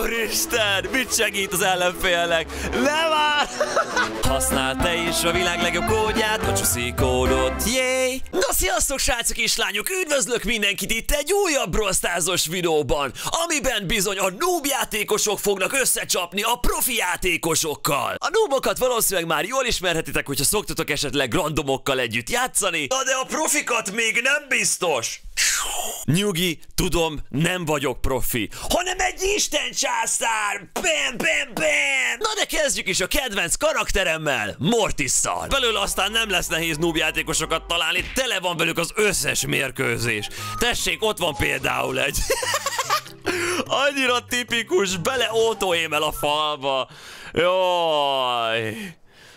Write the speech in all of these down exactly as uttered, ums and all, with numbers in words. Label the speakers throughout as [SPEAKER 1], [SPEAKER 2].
[SPEAKER 1] Úristen, mit segít az ellenfélnek? Ne már! Használd te is a világ legjobb kódját, a Csuszi kódot, yay! Na sziasztok srácok és lányok, üdvözlök mindenkit itt egy újabb Brawl Stars-os videóban, amiben bizony a noob játékosok fognak összecsapni a profi játékosokkal. A noobokat valószínűleg már jól ismerhetitek, hogyha szoktatok esetleg randomokkal együtt játszani, na de a profikat még nem biztos. Nyugi, tudom, nem vagyok profi, hanem egy isten császár! Bam, bam, bam! Na de kezdjük is a kedvenc karakteremmel, Mortisszal. Belőle aztán nem lesz nehéz noob játékosokat találni, tele van velük az összes mérkőzés. Tessék, ott van például egy... Annyira tipikus, bele autóémel a falba. Jaj...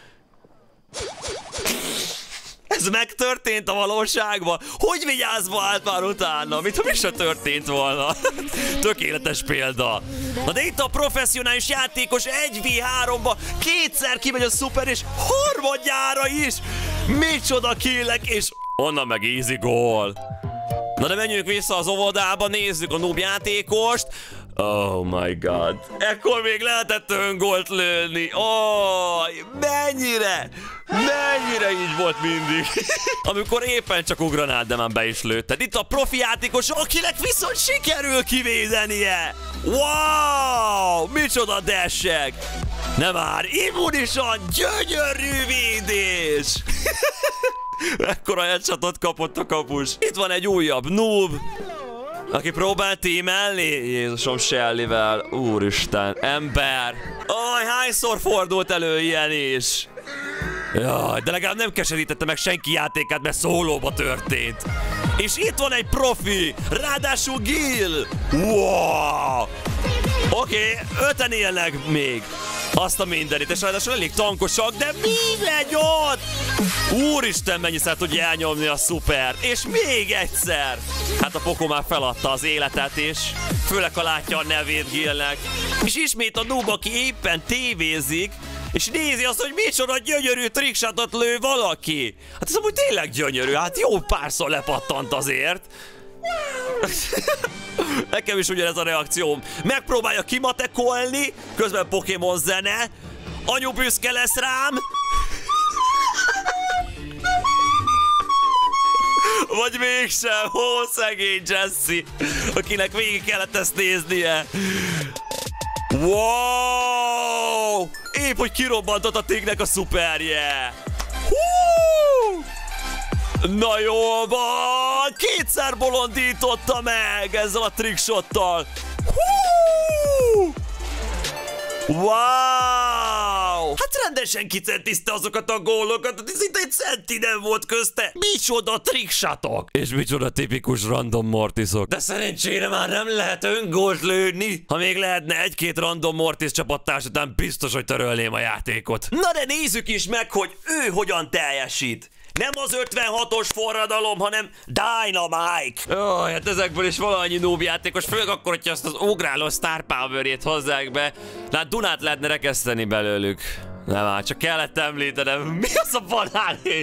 [SPEAKER 1] Ez megtörtént a valóságban? Hogy vigyázva állt már utána? Mintha mi se történt volna. Tökéletes példa. Na de itt a professzionális játékos egy vé háromba kétszer kimegy a szuper és harmadjára is. Micsoda killek és onnan meg easy goal. Na de menjünk vissza az óvodába, nézzük a noob játékost. Oh my god. Ekkor még lehetett öngolt lőni. Oh, mennyire, mennyire így volt mindig. Amikor éppen csak ugranád, de már be is lőtted. Itt a profi játékos, akinek viszont sikerül kivédenie. Wow, micsoda dessek. Nem már, immunisan, gyönyörű védés. Ekkora headshotot kapott a kapus. Itt van egy újabb noob, aki próbál tímelni. Jézusom, Shellyvel. Úristen, ember. Aj, hányszor fordult elő ilyen is. Jaj, de legalább nem keserítette meg senki játékát, mert szólóba történt. És itt van egy profi, ráadásul Gil. Wow. Oké, okay, öten élnek még. Azt a mindenit, és ráadásul elég tankosak, de mi megy ott? Úristen, mennyiszer tudja elnyomni a szuper. És még egyszer. Hát a Poko már feladta az életet is. Főleg, ha látja a nevét Gilnek. És ismét a noob, aki éppen tévézik, és nézi azt, hogy micsoda gyönyörű trickshotot lő valaki. Hát ez amúgy tényleg gyönyörű, hát jó párszor lepattant azért. Nekem is ugyanez a reakcióm. Megpróbálja kimatekolni, közben Pokémon zene. Anyu büszke lesz rám. Vagy mégsem, ó, szegény Jessie, akinek végig kellett ezt néznie. Wow! Épp, hogy kirobbantott a Tignek a szuperje. Hú! Na jó van! Kétszer bolondította meg ezzel a trickshottal. Hú! Wow! Hát rendesen kicentizte azokat a gólokat, ez itt egy centi nem volt közte. Micsoda trickshotok! És micsoda tipikus random mortisok. De szerencsére már nem lehet öngolt lőni. Ha még lehetne egy-két random mortis csapattárs után, biztos, hogy törölném a játékot. Na de nézzük is meg, hogy ő hogyan teljesít. Nem az ötvenhatos forradalom, hanem Dynamite. Ó, hát ezekből is valamennyi noob játékos, főleg akkor, hogyha azt az ugráló Star Power-ét hozzák be. Hát Dunát lehetne rekeszteni belőlük. Nem már, csak kellett említenem. Mi az a banáné?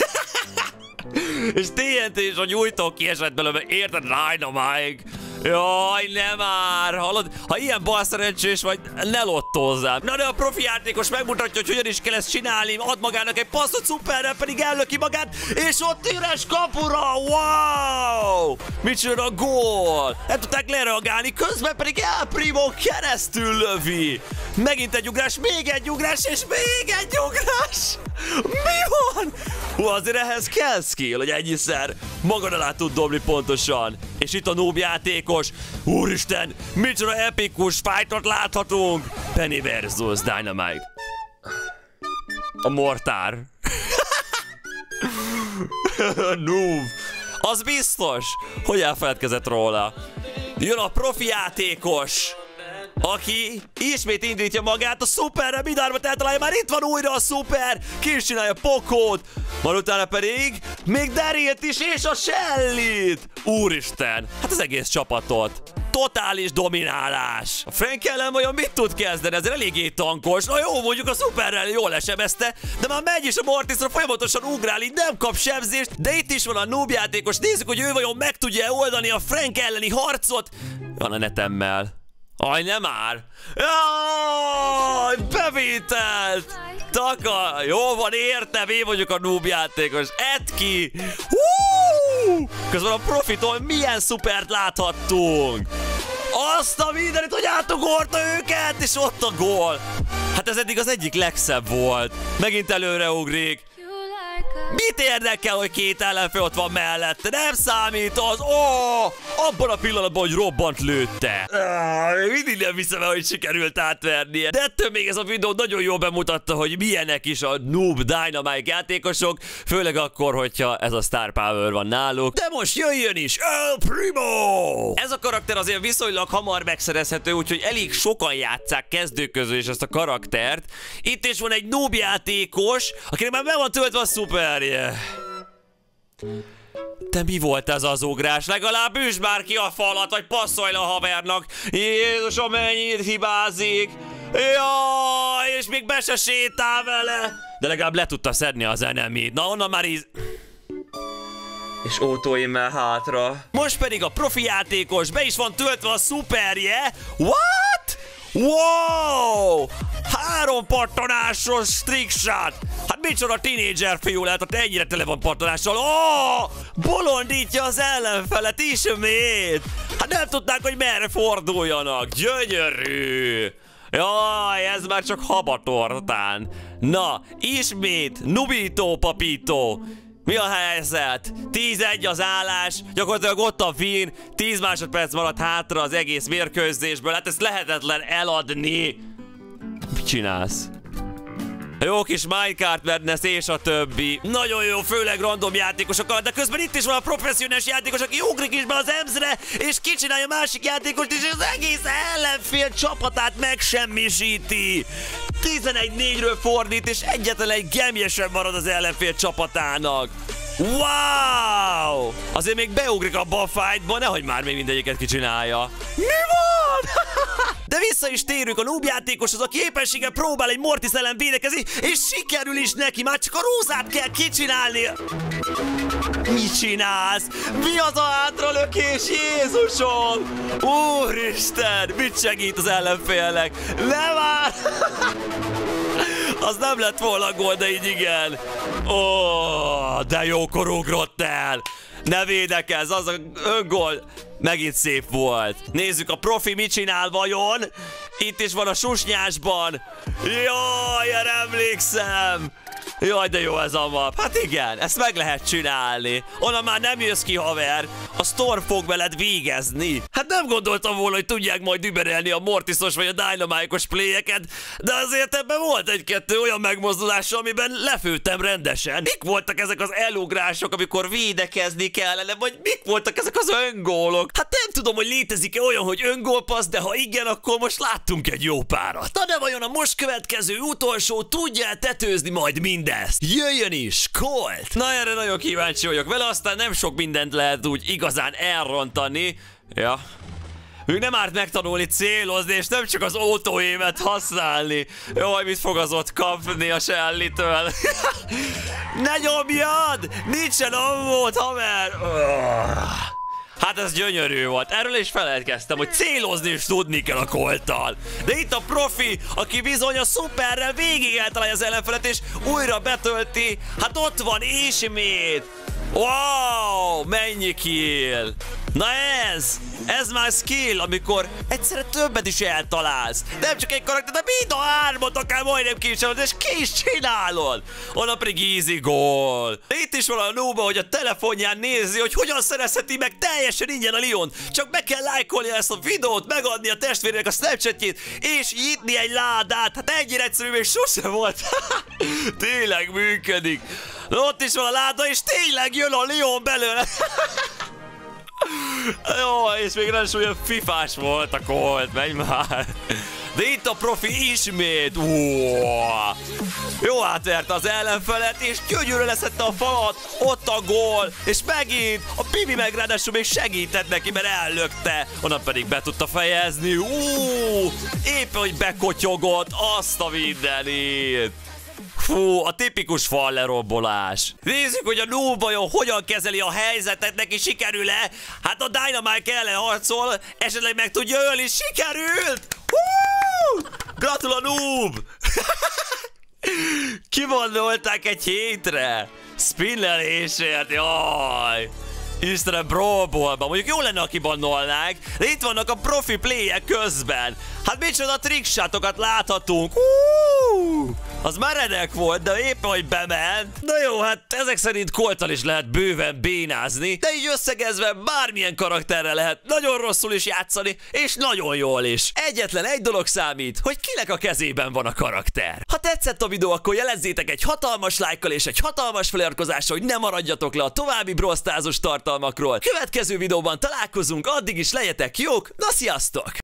[SPEAKER 1] És té en té is a nyújtó kiesett belőle, érted? Dynamite. Jaj, nem már! Hallod? Ha ilyen balszerencsés vagy, ne lottózzál. Na de a profi játékos megmutatja, hogy hogyan is kell ezt csinálni. Ad magának egy passzot, szuperrel pedig ellöki magát, és ott üres kapura! Wow! Micsoda gól! Nem tudták lereagálni, közben pedig El Primo keresztül lövi. Megint egy ugrás, még egy ugrás, és még egy ugrás! Mi van? Hú, azért ehhez kell skill, hogy ennyiszer magad alá tud dobni pontosan. És itt a noob játékos. Úristen, micsoda epikus fightot láthatunk. Penny versus Dynamite. A mortár. Noob. Az biztos, hogy elfeledkezett róla. Jön a profi játékos, aki ismét indítja magát a szuperre, mindármat eltalálja, már itt van újra a szuper, ki is csinálja Pokót, majd utána pedig még Darylt is, és a Shellyt. Úristen, hát az egész csapatot. Totális dominálás. A Frank ellen vajon mit tud kezdeni? Ezért eléggé tankos. Na jó, mondjuk a szuperrel jól lesebezte, de már megy is a Mortisra, folyamatosan ugrál, így nem kap sebzést, de itt is van a noob játékos. Nézzük, hogy ő vajon meg tudja oldani a Frank elleni harcot. Van a netemmel. Aj, nem már! Jaj, bevételt! Taka, jó van, értem, én vagyok a noob játékos. Edd ki! Hú! Közben a profitól milyen szupert láthattunk! Azt a mindenit, hogy átugorta őket, és ott a gól! Hát ez eddig az egyik legszebb volt. Megint előreugrik. Mit érdekel, hogy két ellenfél ott van mellette? Nem számít az... Ó, abban a pillanatban, hogy robbant lőtte. Ah, mindig nem hiszem el, hogy sikerült átvernie. De ettől még ez a videó nagyon jól bemutatta, hogy milyenek is a Noob Dynamite játékosok. Főleg akkor, hogyha ez a Star Power van náluk. De most jöjjön is El Primo! Ez a karakter azért viszonylag hamar megszerezhető, úgyhogy elég sokan játsszák kezdők közül is ezt a karaktert. Itt is van egy noob játékos, akinek már be van töltve a szuper. De mi volt ez az ugrás? Legalább üsd már ki a falat, vagy passzolj le a havernak. Jézusom, mennyit hibázik. Jaj, és még be se sétál vele. De legalább le tudta szedni az enemit. Na, onnan már íz... És autóimmel hátra. Most pedig a profi játékos, be is van töltve a szuperje. What? Wow! Három pattanásos trickshot! Hát micsoda tínédzser fiú lehet, hogy ennyire tele van pattanással. Ó! Oh! Bolondítja az ellenfelet ismét! Hát nem tudnák, hogy merre forduljanak. Gyönyörű! Jaj, ez már csak habatortán. Na, ismét Nubito Papito. Mi a helyzet? tíz egy az állás, gyakorlatilag ott a win, tíz másodperc maradt hátra az egész mérkőzésből, hát ezt lehetetlen eladni. Mit csinálsz? Jó kis Minecraft Madness és a többi. Nagyon jó, főleg random játékosokkal, de közben itt is van a professzionális játékos, aki ugrik is be az emzre, és kicsinálja a másik játékost, és az egész ellenfél csapatát megsemmisíti. tizenegy négyről fordít, és egyetlen egy gemje sem marad az ellenfél csapatának. Wow! Azért még beugrik abba a fightba, nehogy már még mindegyiket kicsinálja. Mi van? De vissza is térünk a noob játékoshoz, a képessége próbál egy Mortis ellen védekezni, és sikerül is neki, már csak a rózát kell kicsinálni. Mit csinálsz? Mi az a hátralökés, Jézusom? Úristen, mit segít az ellenfélnek? Ne már! Az nem lett volna gól, de így igen. Ó, de jókor ugrott el. Ne védekezz, az a öngól megint szép volt. Nézzük, a profi mit csinál vajon? Itt is van a susnyásban. Jaj, erre emlékszem. Jaj, de jó ez a map. Hát igen, ezt meg lehet csinálni. Onnan már nem jössz ki, haver. A Storm fog veled végezni. Hát nem gondoltam volna, hogy tudják majd überelni a Mortisos vagy a Dynamite-os playeket, de azért ebben volt egy-kettő olyan megmozdulás, amiben lefőttem rendesen. Mik voltak ezek az elugrások, amikor védekezni kellene, vagy mik voltak ezek az öngólok? Hát nem tudom, hogy létezik-e olyan, hogy öngólpassz, de ha igen, akkor most láttunk egy jó párat. Na de vajon a most következő utolsó tudja tetőzni majd mindezt? Jöjjön is, Colt! Na erre nagyon kíváncsi vagyok vele, aztán nem sok mindent lehet úgy igazán elrontani. Ja. Még nem árt megtanulni célozni, és nem csak az autóémet használni. Jaj, mit fog az ott kapni a Shelly-től? Ne nyomjad! Nincsen ammód, haver! Hát ez gyönyörű volt. Erről is feledkeztem, hogy célozni is tudni kell a Colttal. De itt a profi, aki bizony a szuperrel végig eltalálja az ellenfelet, és újra betölti. Hát ott van ismét. Wow, mennyi kill. Na ez, ez már skill, amikor egyszerre többet is eltalálsz. Nem csak egy karakter, de mind a hármat akár majdnem ki is csinálod, és ki is csinálod. Onnan pedig easy goal. Itt is van a noob, hogy a telefonján nézi, hogy hogyan szerezheti meg teljesen ingyen a Leon. Csak be kell lájkolni ezt a videót, megadni a testvérének a Snapchatjét, és nyitni egy ládát. Hát ennyire egyszerű még sose volt. Tényleg működik. Na, ott is van a láda, és tényleg jön a Leon belőle. Jó, és még nem is olyan fifás volt a Colt, menj már. De itt a profi ismét. Uóó. Jó átverte az ellenfelet, és gyönyörű leszette a falat. Ott a gól, és megint a Bibi meg ráadásul még segített neki, mert ellökte. Onnan pedig be tudta fejezni. Uuu, éppen, hogy bekotyogott azt a mindenit. Fú, a tipikus fal lerombolás. Nézzük, hogy a noob vajon hogyan kezeli a helyzetet, neki sikerül-e? Hát a Dynamite ellen harcol, esetleg meg tudja ölni, sikerült! Hú! Gratul a noob! Kivannolták egy hétre! Spinlelésért, jaj! Istenem, brawlballban. Mondjuk jó lenne, ha kibannolnák, de itt vannak a profi playek közben. Hát micsoda trickshotokat láthatunk. Uh! Az már redek volt, de éppen, hogy bement. Na jó, hát ezek szerint Colttal is lehet bőven bénázni, de így összegezve bármilyen karakterre lehet nagyon rosszul is játszani, és nagyon jól is. Egyetlen egy dolog számít, hogy kinek a kezében van a karakter. Ha tetszett a videó, akkor jelezzétek egy hatalmas lájkkal és egy hatalmas feliratkozással, hogy ne maradjatok le a további Brawl Stars-os tartalmakról. Következő videóban találkozunk, addig is legyetek jók, na sziasztok!